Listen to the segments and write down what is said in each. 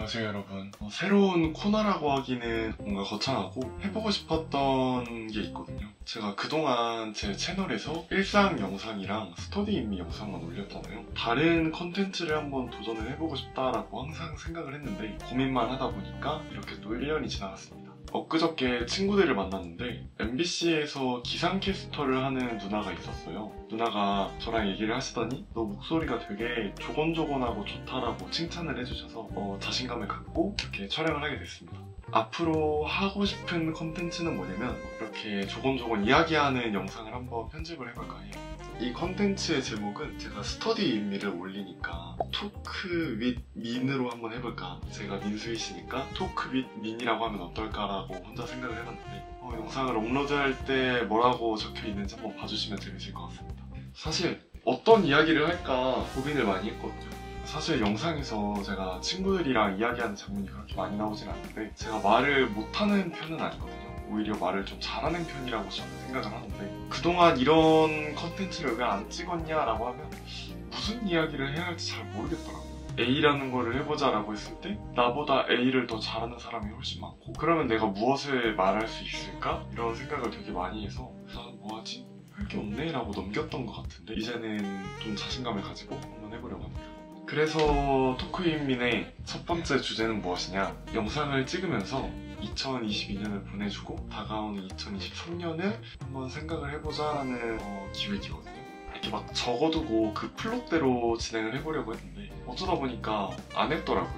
안녕하세요 여러분. 새로운 코너라고 하기는 뭔가 거창하고 해보고 싶었던 게 있거든요. 제가 그동안 제 채널에서 일상 영상이랑 스터디 인미 영상만 올렸잖아요. 다른 컨텐츠를 한번 도전을 해보고 싶다라고 항상 생각을 했는데 고민만 하다 보니까 이렇게 또 1년이 지나갔습니다. 엊그저께 친구들을 만났는데 MBC에서 기상캐스터를 하는 누나가 있었어요. 누나가 저랑 얘기를 하시더니 너 목소리가 되게 조곤조곤하고 좋다라고 칭찬을 해주셔서 자신감을 갖고 이렇게 촬영을 하게 됐습니다. 앞으로 하고 싶은 컨텐츠는 뭐냐면 이렇게 조곤조곤 이야기하는 영상을 한번 편집을 해볼까 해요. 이 컨텐츠의 제목은 제가 스터디 인미를 올리니까 토크 윗 민으로 한번 해볼까. 제가 민수이시니까 토크 윗 민이라고 하면 어떨까라고 혼자 생각을 해봤는데 영상을 업로드할 때 뭐라고 적혀 있는지 한번 봐주시면 재밌을 것 같습니다. 사실 어떤 이야기를 할까 고민을 많이 했거든요. 사실 영상에서 제가 친구들이랑 이야기하는 장면이 그렇게 많이 나오진 않는데 제가 말을 못하는 편은 아니거든요. 오히려 말을 좀 잘하는 편이라고 저는 생각을 하는데 그동안 이런 컨텐츠를 왜 안 찍었냐라고 하면 무슨 이야기를 해야 할지 잘 모르겠더라고요. A라는 거를 해보자 라고 했을 때 나보다 A를 더 잘하는 사람이 훨씬 많고 그러면 내가 무엇을 말할 수 있을까? 이런 생각을 되게 많이 해서 나는 뭐하지? 할 게 없네 라고 넘겼던 것 같은데 이제는 좀 자신감을 가지고 한번 해보려고 합니다. 그래서 토크인민의 첫 번째 주제는 무엇이냐? 영상을 찍으면서 2022년을 보내주고 다가오는 2023년을 한번 생각을 해보자라는 기획이거든요. 이렇게 막 적어두고 그 플롯대로 진행을 해보려고 했는데 어쩌다 보니까 안 했더라고요.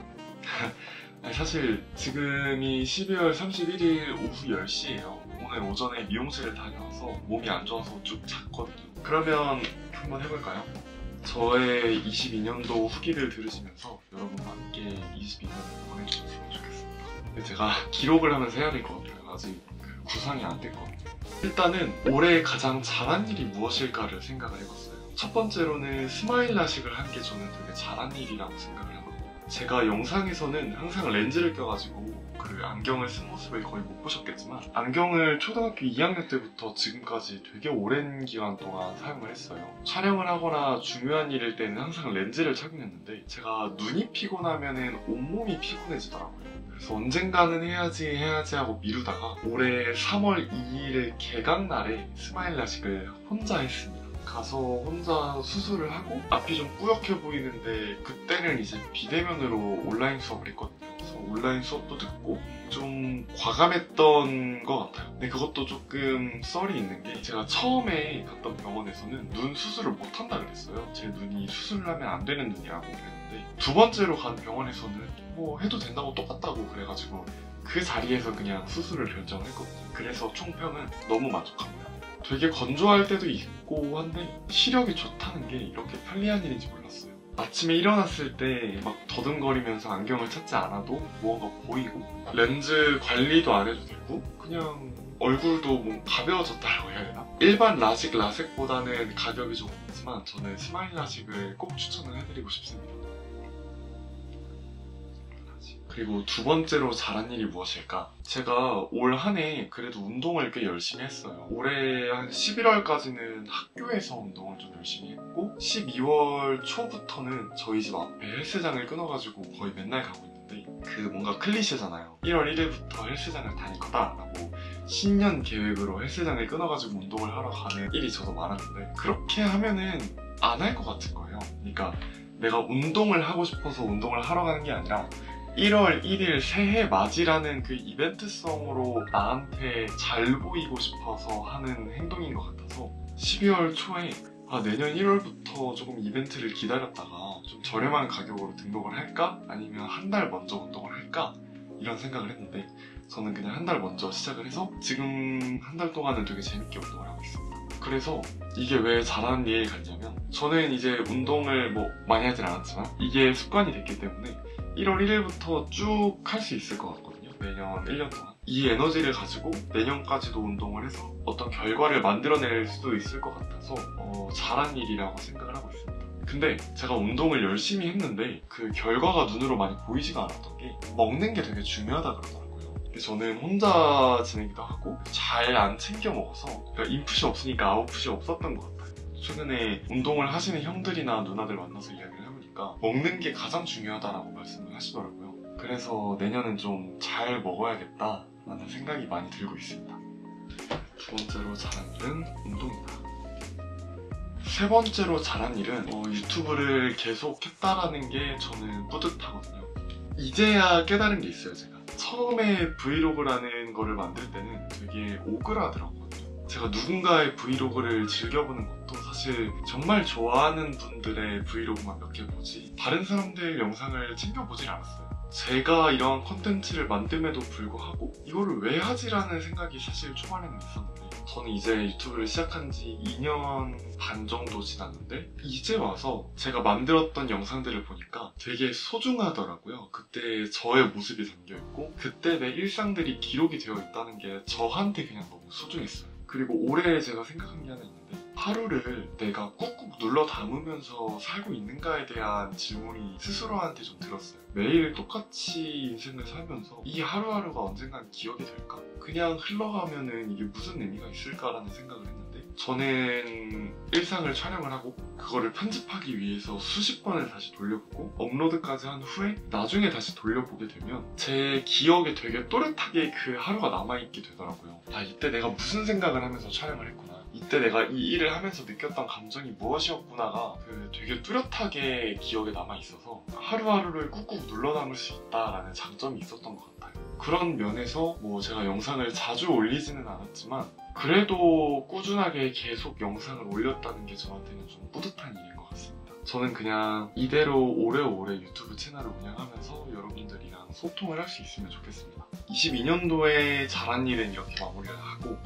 사실 지금이 12월 31일 오후 10시예요. 오늘 오전에 미용실을 다녀와서 몸이 안 좋아서 쭉 잤거든요. 그러면 한번 해볼까요? 저의 22년도 후기를 들으시면서 여러분과 함께 22년을 보내주셨으면 좋겠습니다. 근데 제가 기록을 하면서 해야 될 것 같아요. 아직 구상이 안 됐거든요. 일단은 올해 가장 잘한 일이 무엇일까를 생각을 해봤어요. 첫 번째로는 스마일 라식을 한 게 저는 되게 잘한 일이라고 생각을 하거든요. 제가 영상에서는 항상 렌즈를 껴가지고 그 안경을 쓴 모습을 거의 못 보셨겠지만 안경을 초등학교 2학년 때부터 지금까지 되게 오랜 기간 동안 사용을 했어요. 촬영을 하거나 중요한 일일 때는 항상 렌즈를 착용했는데 제가 눈이 피곤하면 온몸이 피곤해지더라고요. 그래서 언젠가는 해야지 하고 미루다가 올해 3월 2일 개강날에 스마일 라식을 혼자 했습니다. 가서 혼자 수술을 하고 앞이 좀 뿌옇게 보이는데 그때는 이제 비대면으로 온라인 수업을 했거든요. 그래서 온라인 수업도 듣고 좀 과감했던 것 같아요. 근데 그것도 조금 썰이 있는 게 제가 처음에 갔던 병원에서는 눈 수술을 못한다 그랬어요. 제 눈이 수술을 하면 안 되는 눈이라고 그랬는데 두 번째로 간 병원에서는 뭐 해도 된다고 똑같다고 그래가지고 그 자리에서 그냥 수술을 결정을 했거든요. 그래서 총평은 너무 만족합니다. 되게 건조할 때도 있고 한데 시력이 좋다는 게 이렇게 편리한 일인지 몰랐어요. 아침에 일어났을 때 막 더듬거리면서 안경을 찾지 않아도 무언가 보이고 렌즈 관리도 안 해도 되고 그냥 얼굴도 뭐 가벼워졌다고 해야 되나? 일반 라식보다는 가격이 조금 있지만 저는 스마일 라식을 꼭 추천을 해드리고 싶습니다. 그리고 두 번째로 잘한 일이 무엇일까? 제가 올 한 해 그래도 운동을 꽤 열심히 했어요. 올해 한 11월까지는 학교에서 운동을 좀 열심히 했고 12월 초부터는 저희 집 앞에 헬스장을 끊어가지고 거의 맨날 가고 있는데 그 뭔가 클리셰잖아요. 1월 1일부터 헬스장을 다닐 거다라고 신년 계획으로 헬스장을 끊어가지고 운동을 하러 가는 일이 저도 많았는데 그렇게 하면은 안 할 것 같은 거예요. 그러니까 내가 운동을 하고 싶어서 운동을 하러 가는 게 아니라 1월 1일 새해 맞이라는 그 이벤트성으로 나한테 잘 보이고 싶어서 하는 행동인 것 같아서 12월 초에 내년 1월부터 조금 이벤트를 기다렸다가 좀 저렴한 가격으로 등록을 할까? 아니면 한 달 먼저 운동을 할까? 이런 생각을 했는데 저는 그냥 한 달 먼저 시작을 해서 지금 한 달 동안은 되게 재밌게 운동을 하고 있습니다. 그래서 이게 왜 잘하는 일 같냐면 저는 이제 운동을 뭐 많이 하진 않았지만 이게 습관이 됐기 때문에 1월 1일부터 쭉 할 수 있을 것 같거든요. 매년 1년 동안. 이 에너지를 가지고 내년까지도 운동을 해서 어떤 결과를 만들어낼 수도 있을 것 같아서 잘한 일이라고 생각을 하고 있습니다. 근데 제가 운동을 열심히 했는데 그 결과가 눈으로 많이 보이지가 않았던 게 먹는 게 되게 중요하다 그러더라고요. 근데 저는 혼자 지내기도 하고 잘 안 챙겨 먹어서 그러니까 인풋이 없으니까 아웃풋이 없었던 것 같아요. 최근에 운동을 하시는 형들이나 누나들 만나서 이야기를 해보니까 먹는 게 가장 중요하다라고 말씀을 하시더라고요. 그래서 내년은 좀 잘 먹어야겠다 라는 생각이 많이 들고 있습니다. 두 번째로 잘한 일은 운동이다. 세 번째로 잘한 일은 유튜브를 계속 했다라는 게 저는 뿌듯하거든요. 이제야 깨달은 게 있어요. 제가 처음에 브이로그라는 거를 만들 때는 되게 오그라들었거든요. 제가 누군가의 브이로그를 즐겨보는 것도 사실 정말 좋아하는 분들의 브이로그만 몇 개 보지 다른 사람들 영상을 챙겨보질 않았어요. 제가 이런 컨텐츠를 만듦에도 불구하고 이거를 왜 하지라는 생각이 사실 초반에는 있었는데, 저는 이제 유튜브를 시작한 지 2년 반 정도 지났는데 이제 와서 제가 만들었던 영상들을 보니까 되게 소중하더라고요. 그때 저의 모습이 담겨있고 그때 내 일상들이 기록이 되어 있다는 게 저한테 그냥 너무 소중했어요. 그리고 올해 제가 생각한 게 하나 있는데, 하루를 내가 꾹꾹 눌러 담으면서 살고 있는가에 대한 질문이 스스로한테 좀 들었어요. 매일 똑같이 인생을 살면서 이 하루하루가 언젠간 기억이 될까? 그냥 흘러가면은 이게 무슨 의미가 있을까라는 생각을 했는데, 저는 일상을 촬영을 하고 그거를 편집하기 위해서 수십 번을 다시 돌려보고 업로드까지 한 후에 나중에 다시 돌려보게 되면 제 기억에 되게 또렷하게 그 하루가 남아있게 되더라고요. 아, 이때 내가 무슨 생각을 하면서 촬영을 했구나, 이때 내가 이 일을 하면서 느꼈던 감정이 무엇이었구나가 되게 뚜렷하게 기억에 남아있어서 하루하루를 꾹꾹 눌러 담을 수 있다라는 장점이 있었던 것 같아요. 그런 면에서 제가 영상을 자주 올리지는 않았지만 그래도 꾸준하게 계속 영상을 올렸다는 게 저한테는 좀 뿌듯한 일인 것 같습니다. 저는 그냥 이대로 오래오래 유튜브 채널을 운영하면서 여러분들이랑 소통을 할 수 있으면 좋겠습니다. 22년도에 잘한 일은 이렇게 마무리를 하고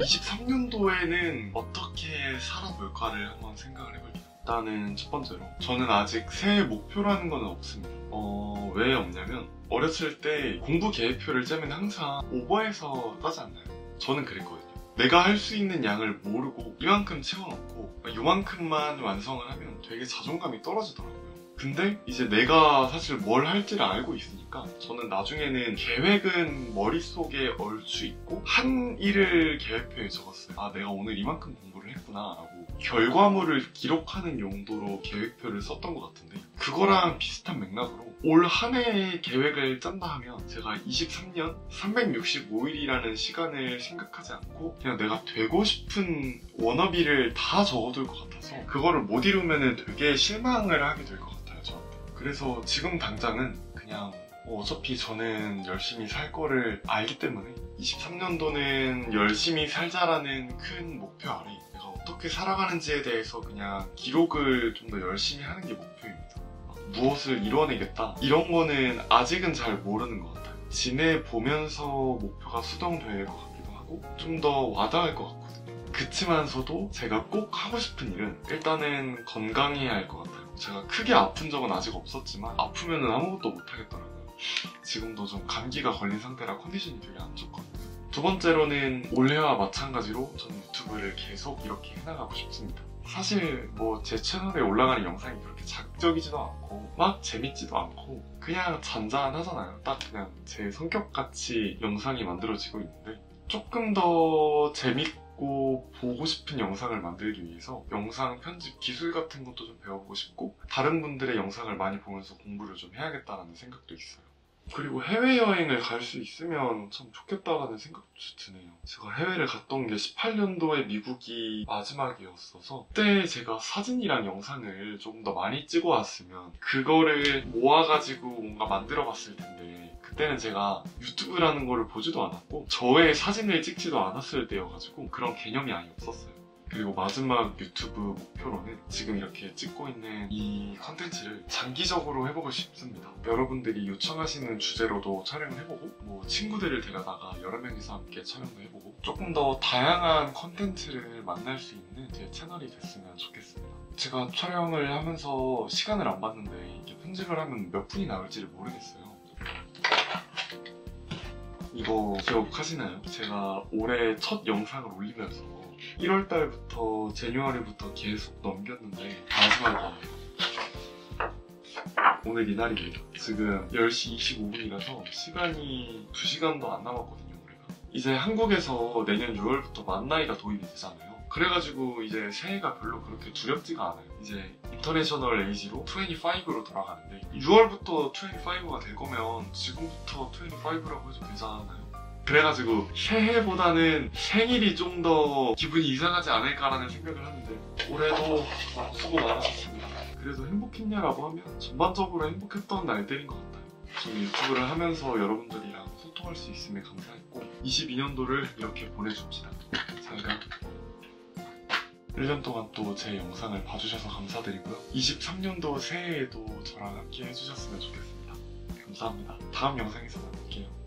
23년도에는 어떻게 살아볼까를 한번 생각을 해볼게요. 일단은 첫 번째로 저는 아직 새해 목표라는 건 없습니다. 왜 없냐면 어렸을 때 공부 계획표를 짜면 항상 오버해서 짜지 않나요? 저는 그랬거든요. 내가 할 수 있는 양을 모르고 이만큼 채워놓고 이만큼만 완성을 하면 되게 자존감이 떨어지더라고요. 근데 이제 내가 사실 뭘 할지를 알고 있으니까 저는 나중에는 계획은 머릿속에 얼추 있고 한 일을 계획표에 적었어요. 아, 내가 오늘 이만큼 공부를 했구나 라고 결과물을 기록하는 용도로 계획표를 썼던 것 같은데, 그거랑 비슷한 맥락으로 올 한 해의 계획을 짠다 하면 제가 23년 365일이라는 시간을 생각하지 않고 그냥 내가 되고 싶은 워너비를 다 적어둘 것 같아서 그거를 못 이루면 되게 실망을 하게 될 것 같아요, 저한테. 그래서 지금 당장은 그냥 어차피 저는 열심히 살 거를 알기 때문에 23년도는 열심히 살자라는 큰 목표 아래 내가 어떻게 살아가는지에 대해서 그냥 기록을 좀 더 열심히 하는 게 목표입니다. 무엇을 이뤄내겠다 이런 거는 아직은 잘 모르는 것 같아요. 지내보면서 목표가 수정될 것 같기도 하고 좀 더 와닿을 것 같거든요. 그치만서도 제가 꼭 하고 싶은 일은 일단은 건강해야 할 것 같아요. 제가 크게 아픈 적은 아직 없었지만 아프면 아무것도 못하겠더라고요. 지금도 좀 감기가 걸린 상태라 컨디션이 되게 안 좋거든요. 두 번째로는 올해와 마찬가지로 저는 유튜브를 계속 이렇게 해나가고 싶습니다. 사실 제 채널에 올라가는 영상이 그렇게 자극적이지도 않고 막 재밌지도 않고 그냥 잔잔하잖아요. 딱 그냥 제 성격같이 영상이 만들어지고 있는데, 조금 더 재밌고 보고 싶은 영상을 만들기 위해서 영상 편집 기술 같은 것도 좀 배워보고 싶고 다른 분들의 영상을 많이 보면서 공부를 좀 해야겠다는 생각도 있어요. 그리고 해외여행을 갈 수 있으면 참 좋겠다라는 생각도 드네요. 제가 해외를 갔던 게 18년도에 미국이 마지막이었어서 그때 제가 사진이랑 영상을 조금 더 많이 찍어왔으면 그거를 모아가지고 뭔가 만들어봤을 텐데, 그때는 제가 유튜브라는 거를 보지도 않았고 저의 사진을 찍지도 않았을 때여가지고 그런 개념이 아예 없었어요. 그리고 마지막 유튜브 목표로는 지금 이렇게 찍고 있는 이 컨텐츠를 장기적으로 해보고 싶습니다. 여러분들이 요청하시는 주제로도 촬영을 해보고 친구들을 데려다가 여러 명이서 함께 촬영도 해보고 조금 더 다양한 컨텐츠를 만날 수 있는 제 채널이 됐으면 좋겠습니다. 제가 촬영을 하면서 시간을 안 봤는데 이게 편집을 하면 몇 분이 나올지를 모르겠어요. 이거 기억하시나요? 제가 올해 첫 영상을 올리면서 1월달부터 제뉴얼리부터 계속 넘겼는데 마지막이에요. 오늘 이날이에요. 지금 10시 25분이라서 시간이 2시간도 안 남았거든요. 우리가 이제 한국에서 내년 6월부터 만 나이가 도입이 되잖아요. 그래가지고 이제 새해가 별로 그렇게 두렵지가 않아요. 이제 인터내셔널 에이지로 25로 돌아가는데 6월부터 25가 될 거면 지금부터 25라고 해도 되잖아요. 그래가지고 새해보다는 생일이 좀 더 기분이 이상하지 않을까라는 생각을 하는데 올해도 수고 많으셨습니다. 그래도 행복했냐라고 하면 전반적으로 행복했던 날들인 것 같아요. 저는 유튜브를 하면서 여러분들이랑 소통할 수 있음에 감사했고 22년도를 이렇게 보내줍시다. 잘가. 1년 동안 또 제 영상을 봐주셔서 감사드리고요. 23년도 새해에도 저랑 함께 해주셨으면 좋겠습니다. 감사합니다. 다음 영상에서 만날게요.